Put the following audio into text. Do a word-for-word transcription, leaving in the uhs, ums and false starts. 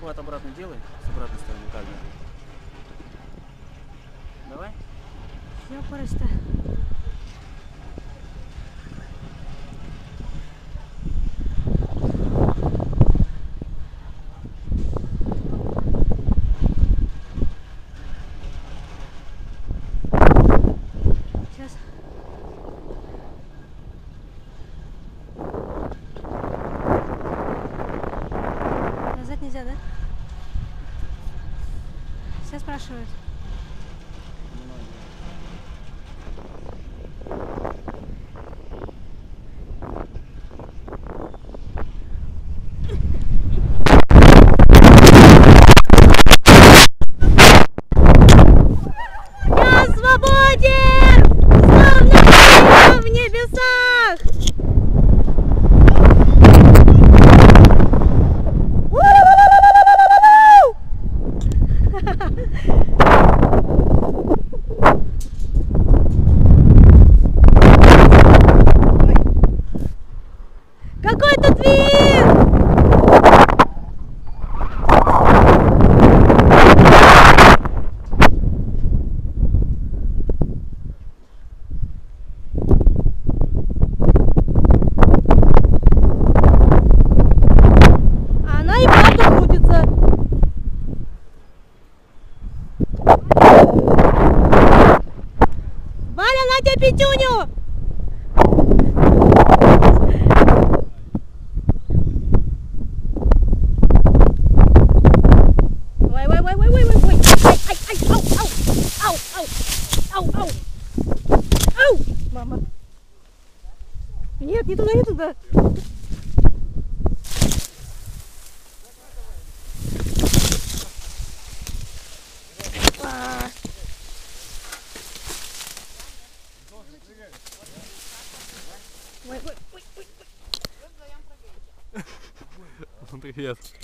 Захват обратно делай, с обратной стороны камеры. Давай. Ёпарасто. Сейчас. Назад нельзя, да? Все спрашивают. Я свободен! Словно птица в небесах! Какой тут вид! Она и правда крутится. Валя, на тебе пятюню! Ой, ой, ой, ой, ой, ой, ой, ай, ай, ай, ау, ау, ау, ау, ау, ау, ау, мама. Нет, не туда, не туда. А. Ой, ой, ой, ой, ой. Привет.